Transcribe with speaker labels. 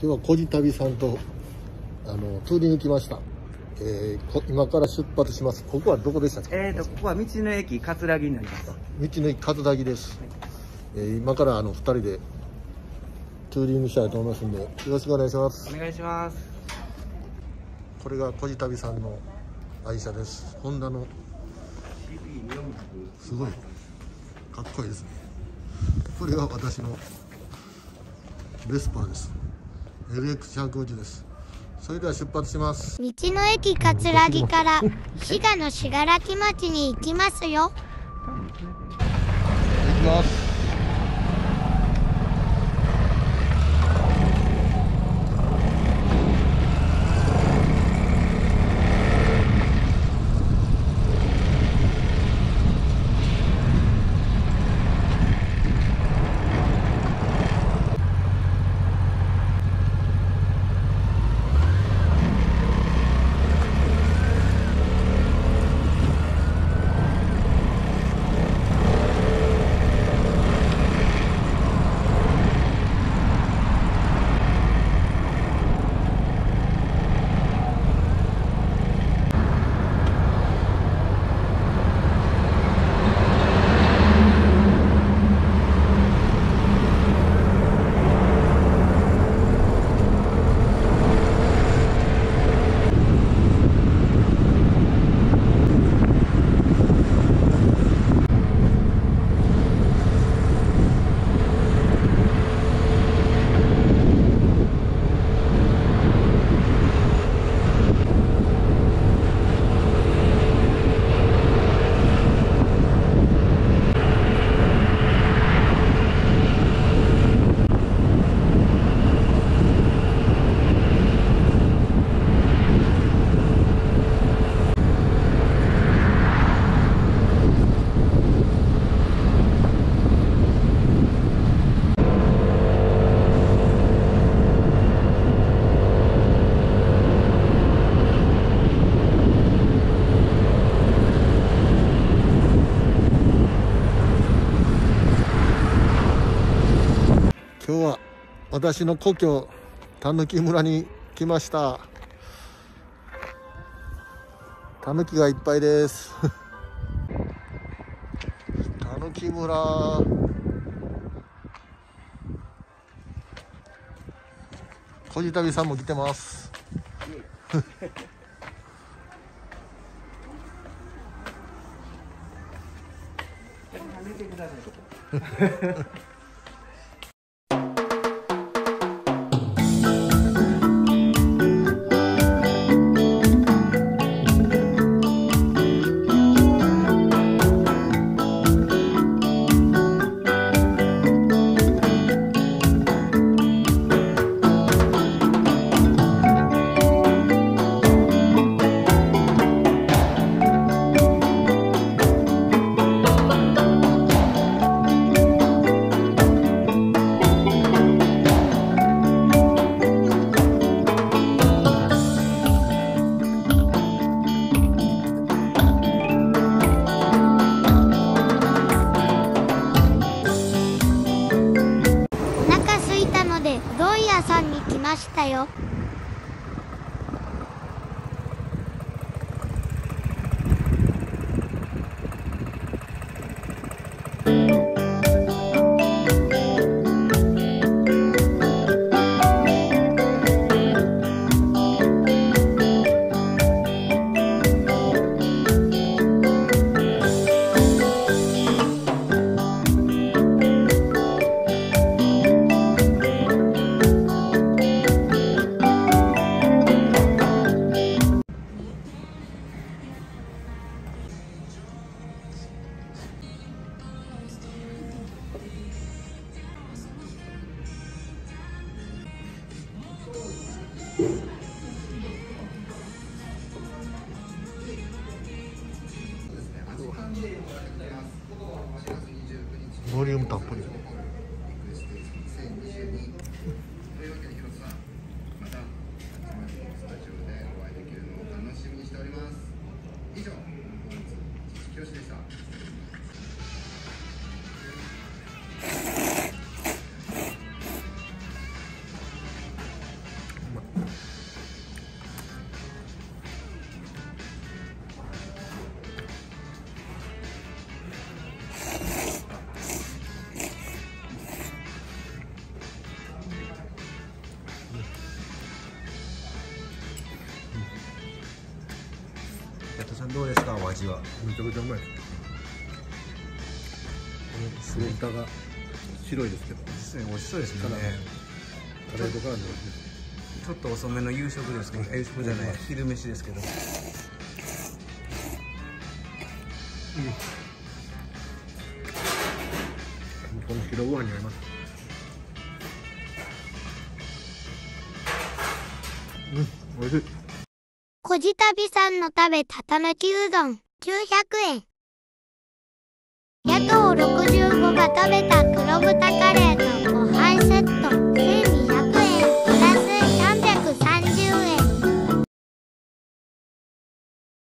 Speaker 1: 日はこじ旅さんとツーリング来ました。今から出発します。ここはどこでしたっけ？
Speaker 2: ここは道の駅葛城になります。
Speaker 1: 道の駅葛城です。今から2人でツーリングしたいと思いますんで、よろしくお願いします。
Speaker 2: お願いします。
Speaker 1: これがこじ旅さんの愛車です。ホンダのすごいかっこいいですね。これが私のベスパーです。LX150 です。それでは出発します。
Speaker 3: 道の駅葛城から滋賀の信楽町に行きますよ。
Speaker 1: 行きます。今日は私の故郷たぬき村に来ました。たぬきがいっぱいですたぬき村、こじ旅さんも来てます
Speaker 3: うどん屋さんに来ましたよ。ボリュームたっぷり。
Speaker 4: 瀬戸さんどうですか、お味は。
Speaker 1: めちゃくちゃうまいです。この豚が白いですけど、
Speaker 4: 実際美味しそうですね。
Speaker 1: カレーとからで美味しいです。
Speaker 4: ちょっと遅めの夕食ですけど、夕食じゃない、昼飯ですけど。
Speaker 1: この白ご飯に合います。美味しい。
Speaker 3: こじたびさんの食べたたぬきうどん900円。野党65が食べた黒豚カレーとご飯セット